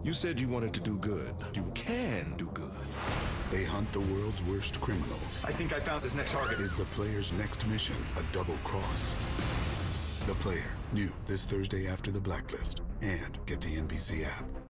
You said you wanted to do good. You can do good. They hunt the world's worst criminals. I think I found his next target. Is the player's next mission a double cross? The Player, new this Thursday after The Blacklist. And get the NBC app.